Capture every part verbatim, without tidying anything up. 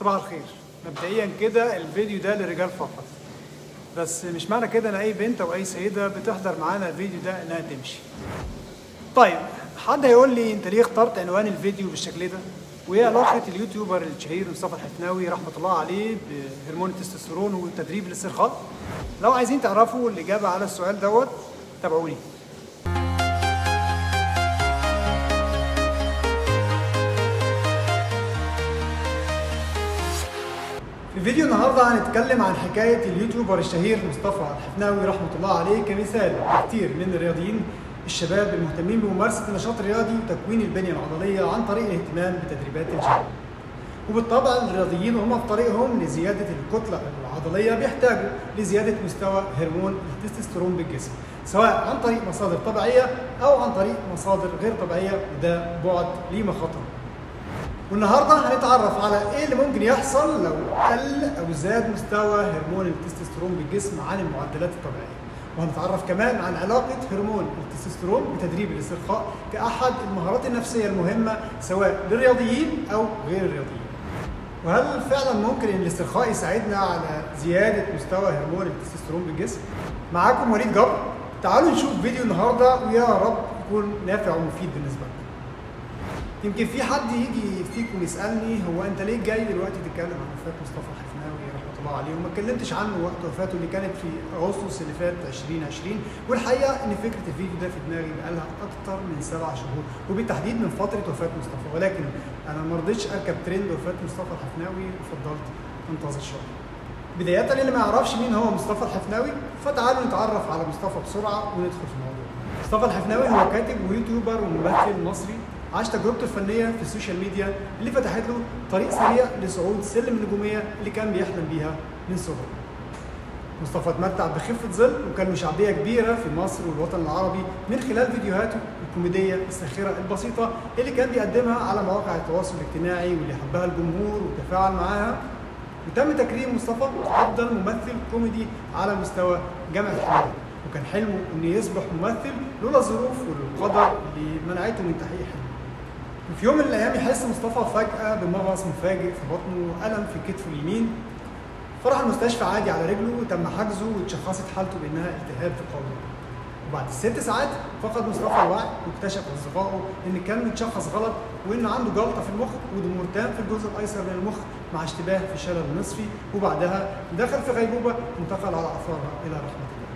صباح الخير. مبدئيا كده الفيديو ده للرجال فقط، بس مش معنى كده ان اي بنت او اي سيده بتحضر معانا الفيديو ده انها تمشي. طيب حد هيقول لي انت ليه اخترت عنوان الفيديو بالشكل ده؟ وايه علاقه اليوتيوبر الشهير مصطفى الحفناوي رحمه الله عليه بهرمون التستوستيرون والتدريب الاسترخاء؟ لو عايزين تعرفوا الاجابه على السؤال دوت تابعوني. في فيديو النهارده هنتكلم عن حكايه اليوتيوبر الشهير مصطفى الحفناوي رحمه الله عليه كمثال كتير من الرياضيين الشباب المهتمين بممارسه النشاط الرياضي وتكوين البنيه العضليه عن طريق الاهتمام بتدريبات الجيم. وبالطبع الرياضيين وهم في طريقهم لزياده الكتله العضليه بيحتاجوا لزياده مستوى هرمون التستوستيرون بالجسم، سواء عن طريق مصادر طبيعيه او عن طريق مصادر غير طبيعيه، وده بعد ليه مخاطر. والنهارده هنتعرف على ايه اللي ممكن يحصل لو قل او زاد مستوى هرمون التستوستيرون بالجسم عن المعدلات الطبيعيه، وهنتعرف كمان عن علاقه هرمون التستوستيرون بتدريب الاسترخاء كاحد المهارات النفسيه المهمه سواء للرياضيين او غير الرياضيين. وهل فعلا ممكن ان الاسترخاء يساعدنا على زياده مستوى هرمون التستوستيرون بالجسم؟ معاكم وليد جبر. تعالوا نشوف فيديو النهارده ويا رب يكون نافع ومفيد بالنسبه لكم. يمكن في حد يجي فيكم يسالني هو انت ليه جاي دلوقتي تتكلم عن وفاه مصطفى الحفناوي رحمه الله عليه وما اتكلمتش عنه وقت وفاته اللي كانت في اغسطس اللي فات ألفين وعشرين؟ والحقيقه ان فكره الفيديو ده في دماغي بقالها اكتر من سبع شهور، وبالتحديد من فتره وفاه مصطفى، ولكن انا ما رضيتش اركب ترند وفاه مصطفى الحفناوي وفضلت انتظر شويه. بدايه اللي ما يعرفش مين هو مصطفى الحفناوي فتعالوا نتعرف على مصطفى بسرعه وندخل في الموضوع. مصطفى الحفناوي هو كاتب ويوتيوبر وممثل مصري عاش تجربته الفنيه في السوشيال ميديا اللي فتحت له طريق سريع لصعود سلم النجوميه اللي كان بيحلم بيها من صغره. مصطفى اتمتع بخفه ظل وكان له شعبيه كبيره في مصر والوطن العربي من خلال فيديوهاته الكوميديه الساخره البسيطه اللي كان بيقدمها على مواقع التواصل الاجتماعي واللي حبها الجمهور وتفاعل معاها. وتم تكريم مصطفى افضل ممثل كوميدي على مستوى جامعه حلوان، وكان حلمه انه يصبح ممثل لولا الظروف والقدر اللي منعته من تحقيق حلمه. وفي يوم من الايام يحس مصطفى فجاه بمغص مفاجئ في بطنه والم في كتفه اليمين، فراح المستشفى عادي على رجله وتم حجزه واتشخصت حالته بانها التهاب في القولون. وبعد ست ساعات فقد مصطفى الوعي واكتشف اصدقائه ان كان متشخص غلط وان عنده جلطه في المخ وضمور تام في الجزء الايسر من المخ مع اشتباه في شلل نصفي، وبعدها دخل في غيبوبه انتقل على اثارها الى رحمه الله.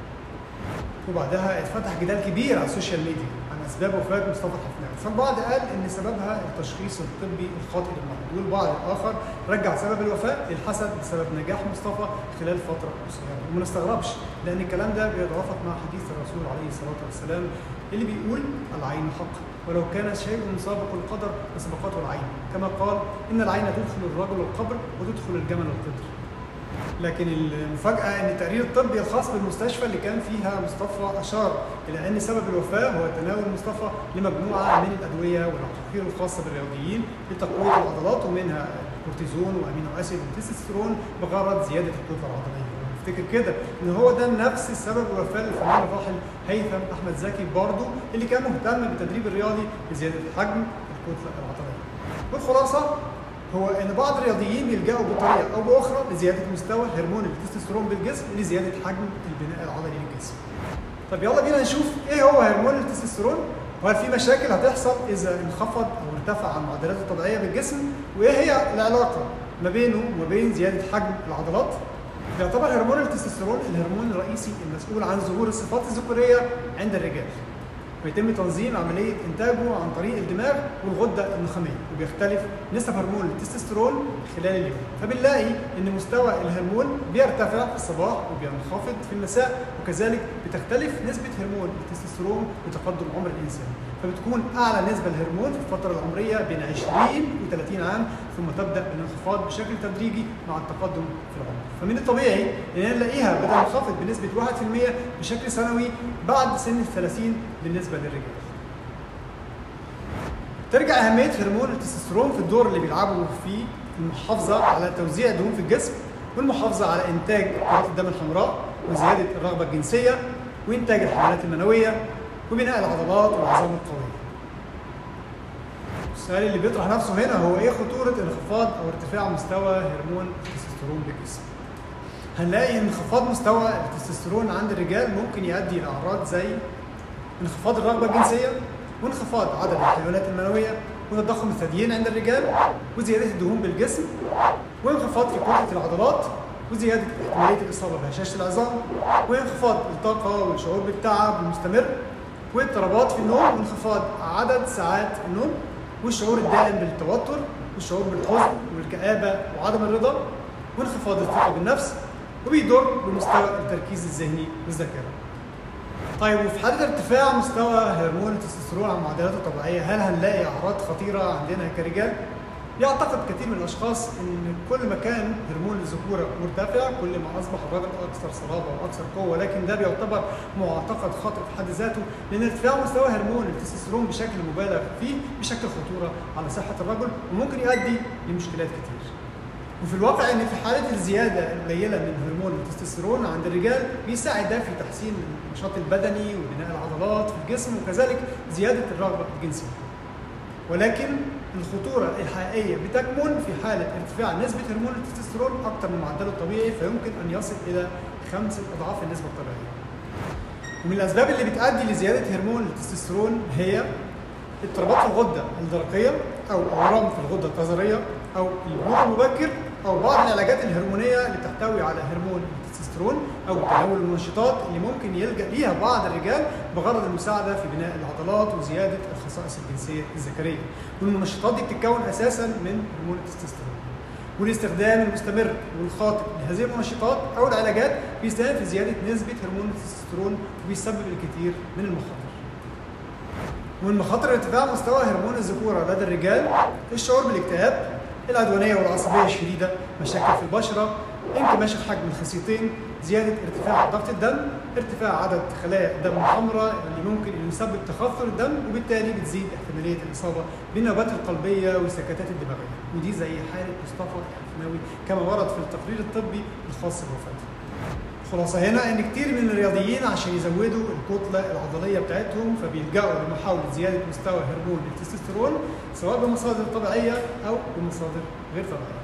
وبعدها اتفتح جدال كبير على السوشيال ميديا عن اسباب وفاه مصطفى الحفناوي، فالبعض قال ان سببها التشخيص الطبي الخاطئ للمرض، والبعض الاخر رجع سبب الوفاه للحسد بسبب نجاح مصطفى خلال فتره قصيره. وما نستغربش لان الكلام ده بيتوافق مع حديث الرسول عليه الصلاه والسلام اللي بيقول العين حق ولو كان شيء سابق القدر لسبقته العين، كما قال ان العين تدخل الرجل القبر وتدخل الجمل القدر. لكن المفاجأة أن التقرير الطبي الخاص بالمستشفى اللي كان فيها مصطفى أشار إلى أن سبب الوفاة هو تناول مصطفى لمجموعة من الأدوية والعقاقير الخاصة بالرياضيين لتقوية العضلات، ومنها الكورتيزون وأمينو أسيد والتستوستيرون بغرض زيادة الكتلة العضلية. افتكر كده ان هو ده نفس السبب الوفاه للفنان الراحل هيثم احمد زكي برضه اللي كان مهتم بالتدريب الرياضي لزياده حجم الكتله العضليه. والخلاصه هو ان بعض الرياضيين بيلجأوا بطريقه او باخرى لزياده مستوى هرمون التستوستيرون بالجسم لزياده حجم البناء العضلي للجسم. طب يلا بينا نشوف ايه هو هرمون التستوستيرون، وهل في مشاكل هتحصل اذا انخفض او ارتفع عن المعدلات الطبيعيه بالجسم، وايه هي العلاقه ما بينه وما بين زياده حجم العضلات. بيعتبر هرمون التستوستيرون الهرمون الرئيسي المسؤول عن ظهور الصفات الذكوريه عند الرجال، ويتم تنظيم عمليه انتاجه عن طريق الدماغ والغده النخاميه، وبيختلف نسب هرمون التستوستيرون خلال اليوم، فبنلاقي ان مستوى الهرمون بيرتفع في الصباح وبينخفض في المساء، وكذلك بتختلف نسبه هرمون التستوستيرون بتقدم عمر الانسان، فبتكون اعلى نسبه الهرمون في الفتره العمريه بين عشرين و ثلاثين عام، ثم تبدا الانخفاض بشكل تدريجي مع التقدم في العمر. فمن الطبيعي ان نلاقيها بدأ تنخفض بنسبه واحد بالمئة بشكل سنوي بعد سن الثلاثين بالنسبه للرجال. ترجع اهميه هرمون التستوستيرون في الدور اللي بيلعبه في المحافظه على توزيع الدهون في الجسم، والمحافظه على انتاج كرات الدم الحمراء، وزياده الرغبه الجنسيه، وانتاج الحملات المنويه، وبناء العضلات والعظام القويه. السؤال اللي بيطرح نفسه هنا هو ايه خطورة انخفاض او ارتفاع مستوى هرمون التستوستيرون بالجسم؟ هنلاقي انخفاض مستوى التستوستيرون عند الرجال ممكن يؤدي الى اعراض زي انخفاض الرغبة الجنسية، وانخفاض عدد الحيوانات المنوية، وتضخم الثديين عند الرجال، وزيادة الدهون بالجسم، وانخفاض في كتلة العضلات، وزيادة احتمالية الإصابة بهشاشة العظام، وانخفاض الطاقة والشعور بالتعب المستمر، واضطرابات في النوم، وانخفاض عدد ساعات النوم، والشعور الدائم بالتوتر، والشعور بالحزن والكآبة وعدم الرضا، وانخفاض الثقة بالنفس، وبيضر بمستوى التركيز الذهني والذاكرة. طيب وفي حالة ارتفاع مستوى هرمون التستوستيرون عن معدلاته الطبيعية هل هنلاقي أعراض خطيرة عندنا كرجال؟ يعتقد كثير من الأشخاص إن كل ما كان هرمون الذكورة مرتفع كل ما أصبح الرجل أكثر صلابة وأكثر قوة، لكن ده بيعتبر معتقد خاطئ في حد ذاته، لأن ارتفاع مستوى هرمون التستوستيرون بشكل مبالغ فيه بشكل خطورة على صحة الرجل وممكن يؤدي لمشكلات كتير. وفي الواقع ان في حاله الزياده القليله من هرمون التستوستيرون عند الرجال بيساعد ده في تحسين النشاط البدني وبناء العضلات في الجسم وكذلك زياده الرغبه الجنسيه. ولكن الخطوره الحقيقيه بتكمن في حاله ارتفاع نسبه هرمون التستوستيرون اكثر من معدله الطبيعي، فيمكن ان يصل الى خمسه اضعاف النسبه الطبيعيه. ومن الاسباب اللي بتؤدي لزياده هرمون التستوستيرون هي اضطرابات في الغده الدرقيه او اورام في الغده الكظريه او البلوغ المبكر او بعض العلاجات الهرمونيه اللي بتحتوي على هرمون التستوستيرون او تناول المنشطات اللي ممكن يلجا ليها بعض الرجال بغرض المساعده في بناء العضلات وزياده الخصائص الجنسيه الذكريه. والمنشطات دي بتتكون اساسا من هرمون التستوستيرون. والاستخدام المستمر والخاطئ لهذه المنشطات او العلاجات بيساهم في زياده نسبه هرمون التستوستيرون وبيسبب الكثير من المخاطر. ومن مخاطر ارتفاع مستوى هرمون الذكوره لدى الرجال الشعور بالاكتئاب، العدوانيه والعصبيه الشديده، مشاكل في البشره، انكماش حجم الخصيتين، زياده ارتفاع ضغط الدم، ارتفاع عدد خلايا الدم الحمراء اللي ممكن يسبب تخثر الدم وبالتالي بتزيد احتماليه الاصابه بالنوبات القلبيه والسكتات الدماغيه، ودي زي حاله مصطفى الحفناوي كما ورد في التقرير الطبي الخاص بوفاته. الخلاصه هنا ان كتير من الرياضيين عشان يزودوا الكتله العضليه بتاعتهم فبيلجأوا لمحاوله زياده مستوى هرمون التستوستيرون سواء بمصادر طبيعيه او بمصادر غير طبيعيه.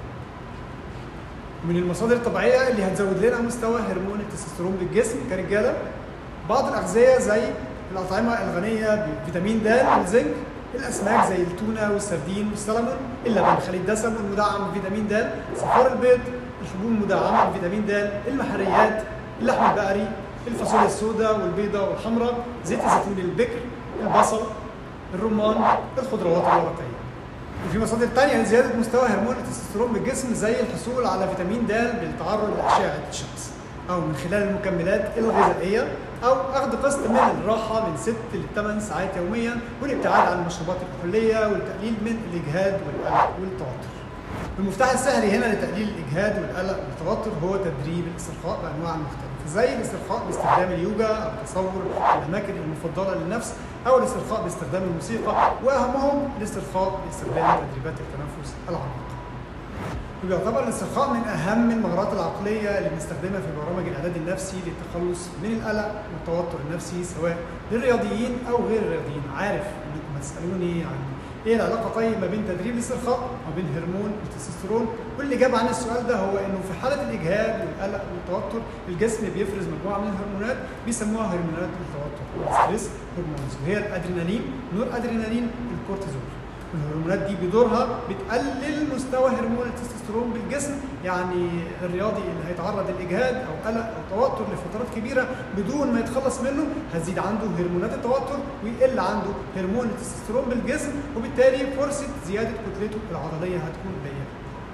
من المصادر الطبيعيه اللي هتزود لنا مستوى هرمون التستوستيرون بالجسم كرجاله بعض الاغذيه زي الاطعمه الغنيه بفيتامين د والزنك، الاسماك زي التونه والسردين والسلمون، اللبن خالي الدسم والمدعم بفيتامين د، صفار البيض، الحبوب المدعمه بفيتامين د، المحريات، اللحم البقري، الفاصوليا السوداء والبيضاء والحمراء، زيت الزيتون البكر، البصل، الرمان، الخضروات الورقيه. وفي مصادر ثانيه لزياده مستوى هرمون التستوستيرون بالجسم زي الحصول على فيتامين د بالتعرض لاشعه الشمس او من خلال المكملات الغذائيه او اخذ قسط من الراحه من ست لثمان ساعات يوميا والابتعاد عن المشروبات الكحوليه والتقليل من الاجهاد والقلق والتوتر. المفتاح السحري هنا لتقليل الاجهاد والقلق والتوتر هو تدريب الاسترخاء بانواع مختلفه زي الاسترخاء باستخدام اليوجا او تصور الاماكن المفضله للنفس او الاسترخاء باستخدام الموسيقى، واهمهم الاسترخاء باستخدام تدريبات التنفس العميق. وبيعتبر الاسترخاء من اهم المهارات العقليه اللي بنستخدمها في برامج الاعداد النفسي للتخلص من القلق والتوتر النفسي سواء للرياضيين او غير الرياضيين. عارف انكم هتسالوني عن ايه العلاقه طيب ما بين تدريب الاسترخاء وبين هرمون التستوستيرون، والاجابه عن السؤال ده هو انه في حاله الاجهاد والقلق والتوتر الجسم بيفرز مجموعه من الهرمونات بيسموها هرمونات التوتر الستريس هرمونز، وهي الادرينالين، نور ادرينالين، الكورتيزول. الهرمونات دي بدورها بتقلل مستوى هرمون التستوستيرون بالجسم، يعني الرياضي اللي هيتعرض للاجهاد او قلق او توتر لفترات كبيره بدون ما يتخلص منه هتزيد عنده هرمونات التوتر ويقل عنده هرمون التستوستيرون بالجسم، وبالتالي فرصه زياده كتلته العضليه هتكون قليله.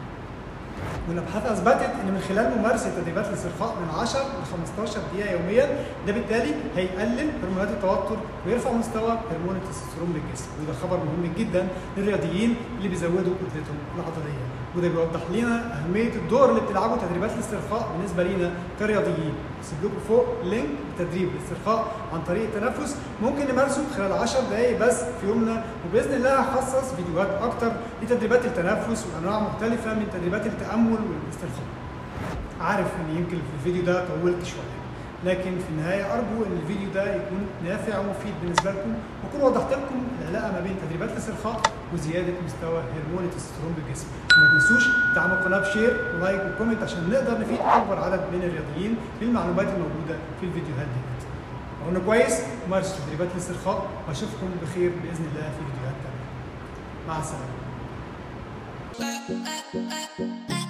والابحاث اثبتت ان من خلال ممارسه تدريبات الاسترخاء من عشرة ل خمستاشر دقيقه يوميا ده بالتالي هيقلل هرمونات التوتر ويرفع مستوى هرمون التستوستيرون بالجسم، وده خبر مهم جدا للرياضيين اللي بيزودوا كتلتهم العضليه، وده بيوضح لنا اهميه الدور اللي بتلعبه تدريبات الاسترخاء بالنسبه لينا كرياضيين. هسيب لكم فوق لينك لتدريب الاسترخاء عن طريق التنفس ممكن نمارسه خلال عشر دقائق بس في يومنا، وباذن الله هخصص فيديوهات اكتر لتدريبات التنفس وانواع مختلفه من تدريبات التامل والاسترخاء. عارف ان يمكن في الفيديو ده طولت شويه، لكن في النهايه ارجو ان الفيديو ده يكون نافع ومفيد بالنسبه لكم واكون وضحت لكم العلاقه ما بين تدريبات الاسترخاء وزياده مستوى هرمون التستوستيرون بالجسم. وما تنسوش دعم القناه بشير ولايك وكومنت عشان نقدر نفيد اكبر عدد من الرياضيين بالمعلومات الموجوده في الفيديوهات دي. قلنا كويس، مارسوا تدريبات الاسترخاء واشوفكم بخير باذن الله في فيديوهات تانيه. مع السلامه.